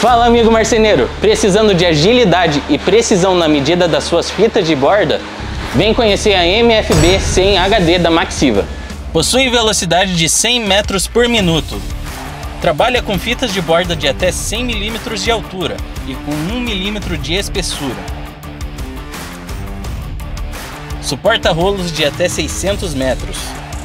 Fala, amigo marceneiro, precisando de agilidade e precisão na medida das suas fitas de borda? Vem conhecer a MFB 100 HD da Maxiva. Possui velocidade de 100 metros por minuto. Trabalha com fitas de borda de até 100 mm de altura e com 1 mm de espessura. Suporta rolos de até 600 metros.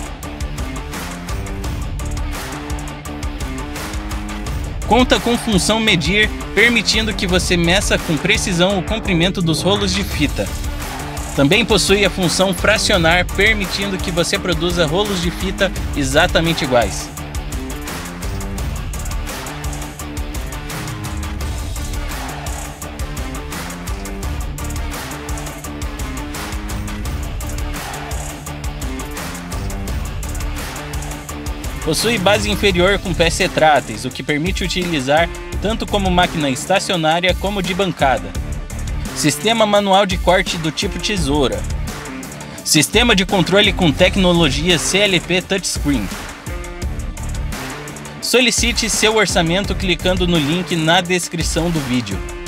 Conta com função medir, permitindo que você meça com precisão o comprimento dos rolos de fita. Também possui a função fracionar, permitindo que você produza rolos de fita exatamente iguais. Possui base inferior com pés retráteis, o que permite utilizar tanto como máquina estacionária como de bancada. Sistema manual de corte do tipo tesoura. Sistema de controle com tecnologia CLP Touchscreen. Solicite seu orçamento clicando no link na descrição do vídeo.